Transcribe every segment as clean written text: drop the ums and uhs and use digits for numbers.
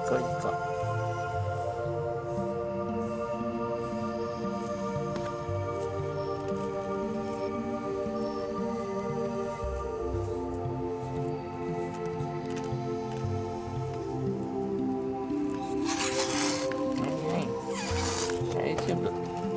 こ行こう。大丈夫。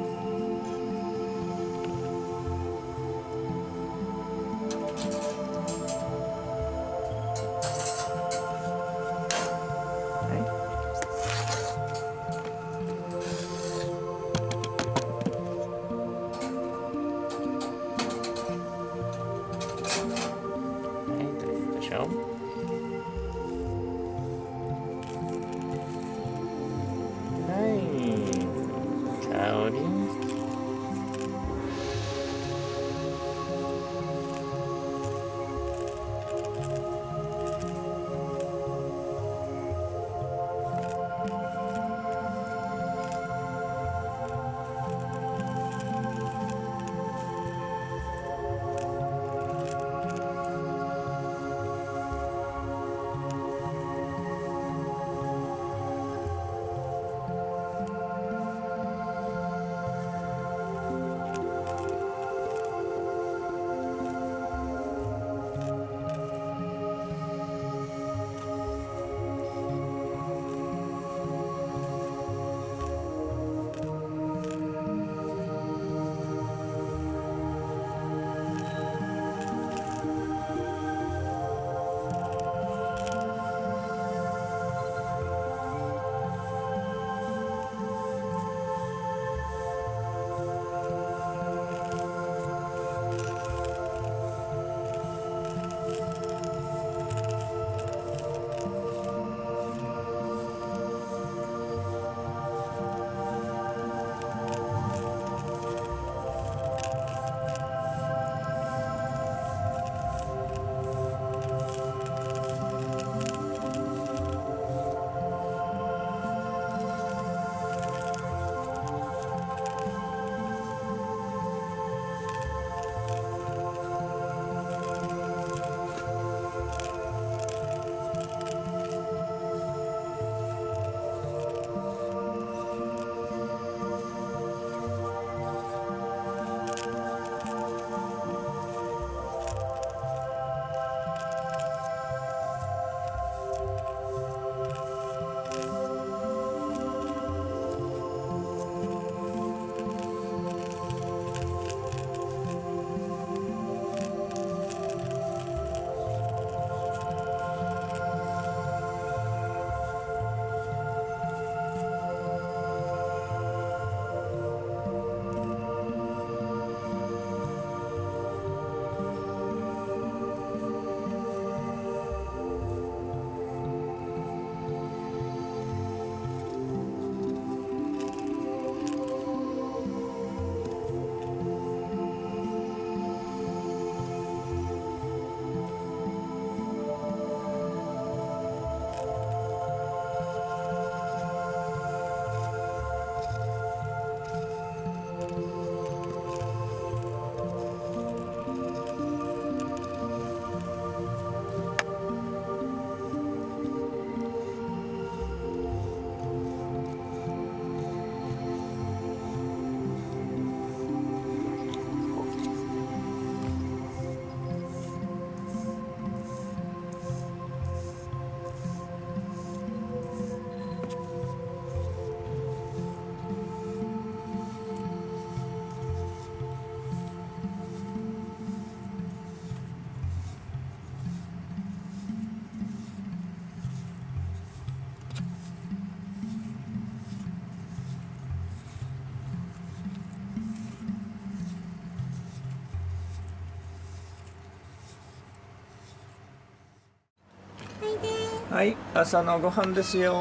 はい、朝のご飯ですよ。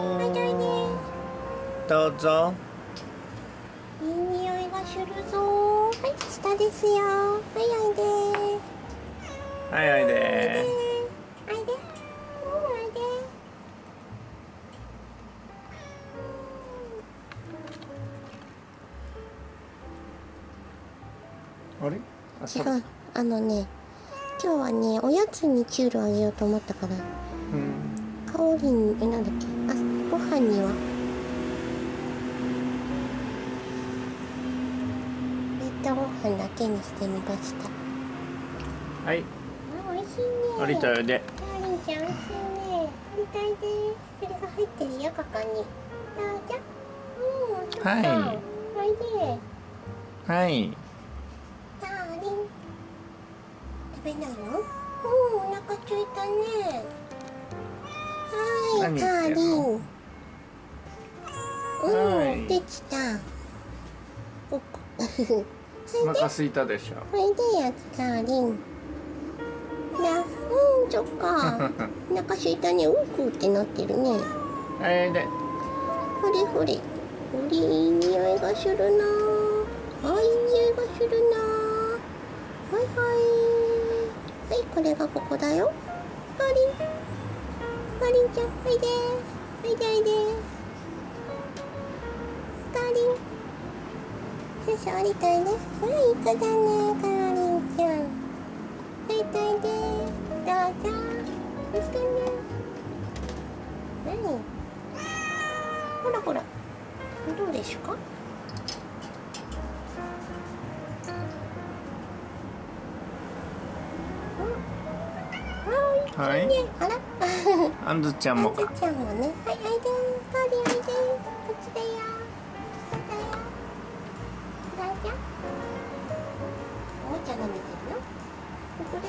どうぞ。 いい匂いがするぞ。はい、下ですよ。はい、おいで。 はい、おいで。 おいで。おいで。 あれ？ 違う、今日はね、おやつにキュールあげようと思ったから。かおりん、なんだっけ、 ご飯には冷凍ご飯だけにしてみました。 はい、 あ、美味しいね。 降りたよで。 ダーリンちゃん美味しいね。降りたいで。それが入ってるよ、ここに。どうぞ。そっか。 はいおいで。 はい。 ダーリン。食べないの？お腹空いたね。はい、ダーリン。 はい、 できた。おこ。 お腹空いたでしょ。 おいでや、ダーリン。そっか。お腹空いたね。うんこってなってるね。 はいで。 ほれほれ。ほれ、いい匂いがするな。あ、いい匂いがするな。はいはい。はい、これがここだよ。ダーリン。ダーリンちゃん、おいで。おいでおいで。ダーリン。よいしょ、降りたいね。はい、いい子だね、カーリンちゃん。降りたいで。どうぞ。おいしかね。何？ほらほら。どうですか？ はい。 あら。 あんずちゃんもか。 あんずちゃんもね。はい、おいで。カーリンおいで。こっちだよ。そうだよ。どうぞ。おもちゃ舐めてるの？ここで。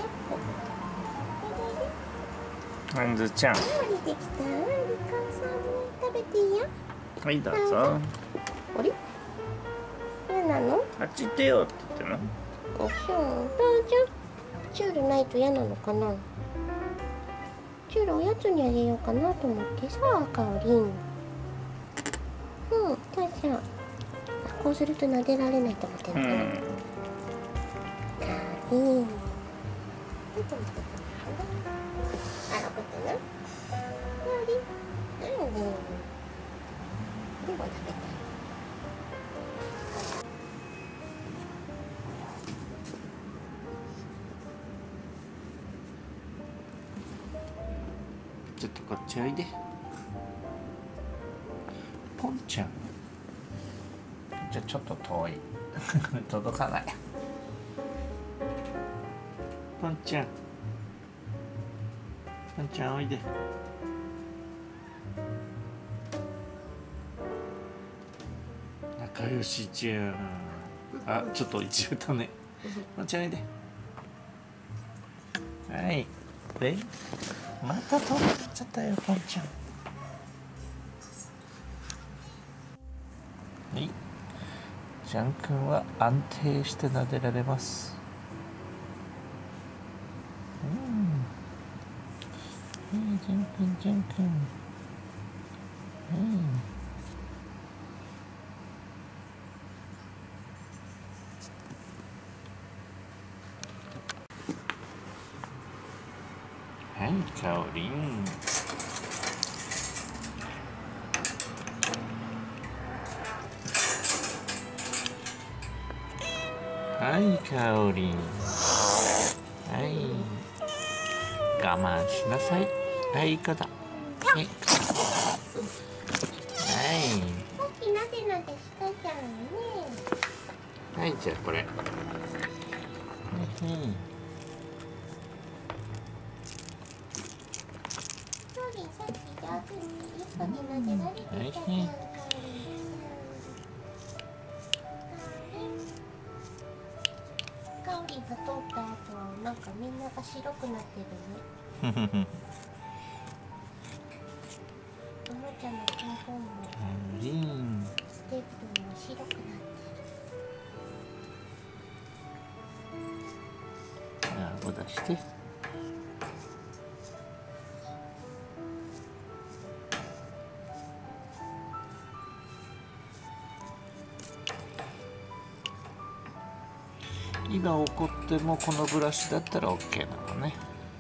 あんずちゃん。 降りてきた。リカさんも食べていいよ。 はい、どうぞ。 あれ？嫌なの？ あっち行ってよって言ってんの。 そう。どうぞ。チュールないと嫌なのかな？チュールおやつにあげようかなと思ってさ、かおりん。そうそう。こうすると撫でられないと思ってるのかな。かおりん。どうしてるのかな。あ、怒ってる？かおりん。なんで？でも食べたい。 ちょっとこっちおいで。ポンちゃん。じゃちょっと遠い。届かない。ポンちゃん。ポンちゃんおいで。仲良しじゃん。あ、ちょっと一応だね。ポンちゃんおいで。はい。で、また飛んでっちゃったよ、ポンちゃん。はい。ジャン君は安定して撫でられます。ジャン君、ジャン君。はい、かおりん。はい、かおりん。はい。我慢しなさい。はい、いい子だ。はい。 さっきなでなでしたじゃんね。 はい、じゃあこれ。 そうりん、さっき上手にいい子になでられてたじゃん。かおりんが通った後はなんかみんなが白くなってるね。おもちゃのポンポンもステップも白くなってる。 顎出して。今怒ってもこのブラシだったら OK なのね。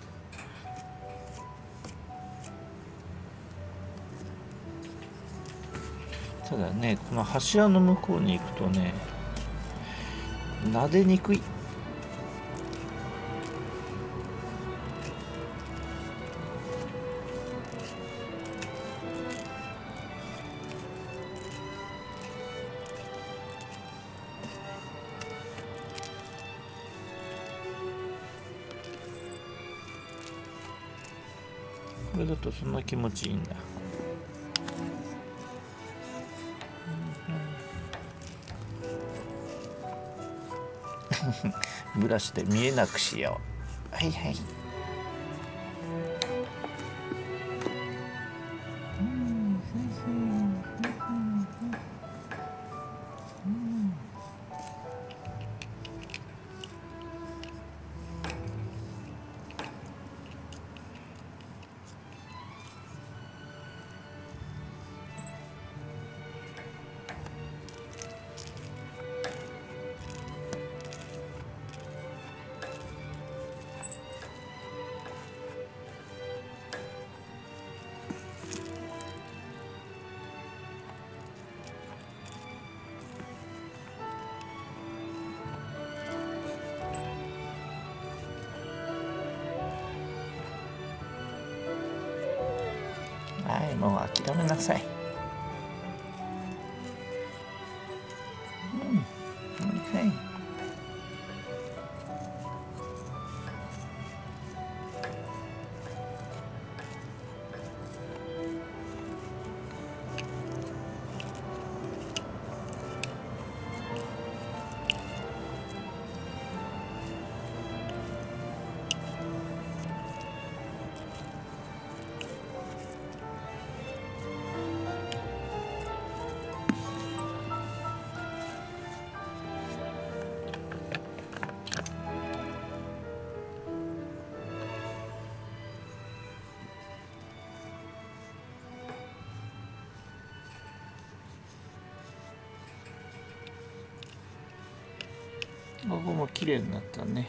ただね、この柱の向こうに行くとね、撫でにくい。 これだとそんな気持ちいいんだ。ブラシで見えなくしよう。はいはい。はい、もう諦めなさい。はい。ここも綺麗になったね。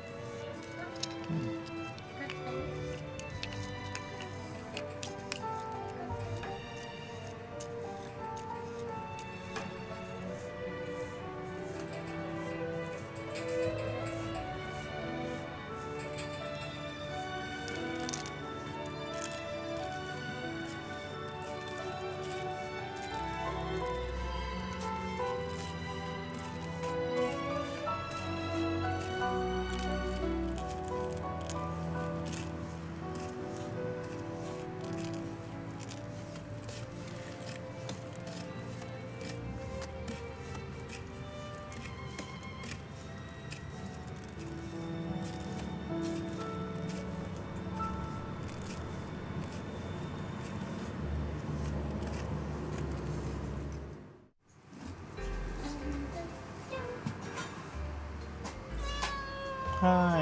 はい。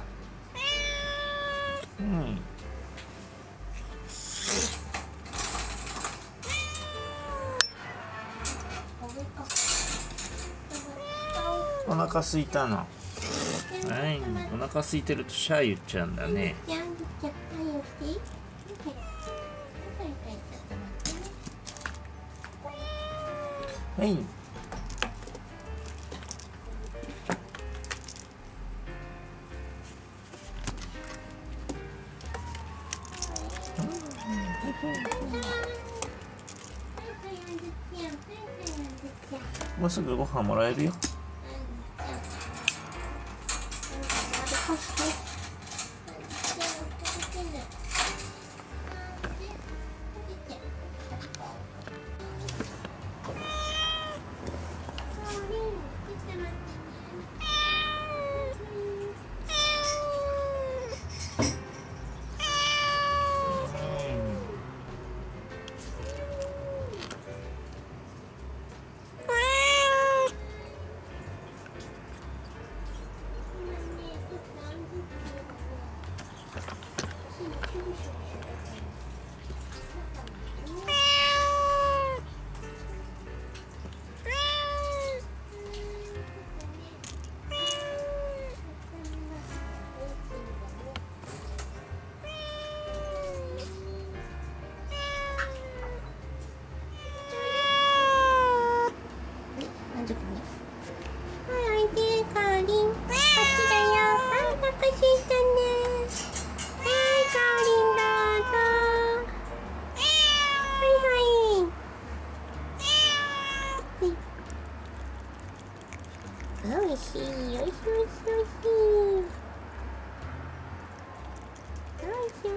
お腹空いたの。はい、お腹空いてるとシャー言っちゃうんだね。はい。もうすぐご飯もらえるよ。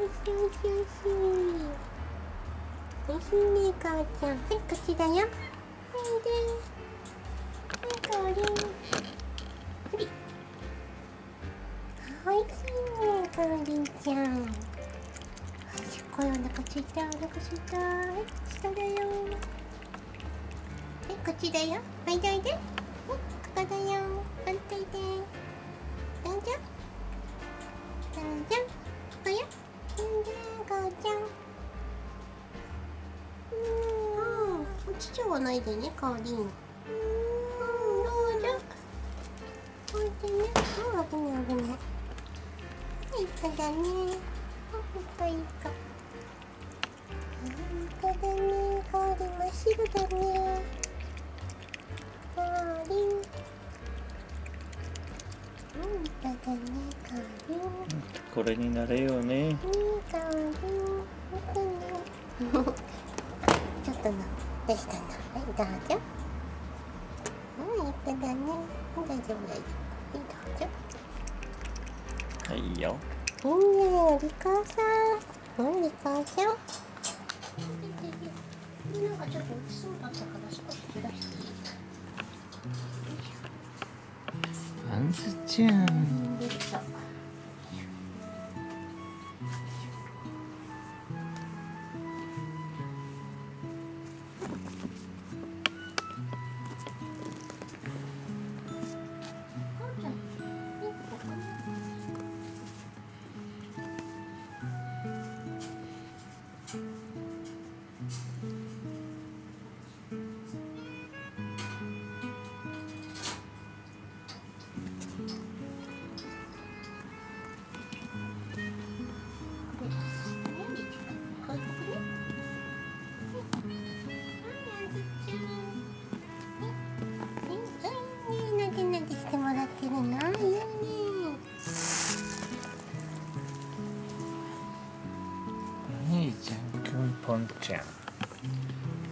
しおいしおいしおいしいね、かおちゃん。はい、こっちだよ。はい、で。はい、かおりん。ほり。おいしいね、かおりんちゃん。はい、すっごいお腹すいた、お腹すいた。はい、下だよ。はい、こっちだよ。おいでおいで。はい、ここだよ。反対で。どうぞ。どうぞ。こよ。かおちゃん。落ちちゃわないでね、かおりん。どうぞ。おいでね。危ない危ない。はい、いい子だね。いい子いい子。いい子だね。かおりん真っ白だね。かおりん。いい子だね、かおりん。 これになれよね。 いいかおりん。ちょっとな、どうしたの？はい、どうぞ。いい子だね。大丈夫大丈夫。はい、どうぞ。 はいよ。 いいね、お利口さん。お利口さん。なんかちょっと落ちそうだったから少しずらしていい？ あんずちゃん。 できた。してもらってるな。いいね。 お兄ちゃんくんぽんちゃん。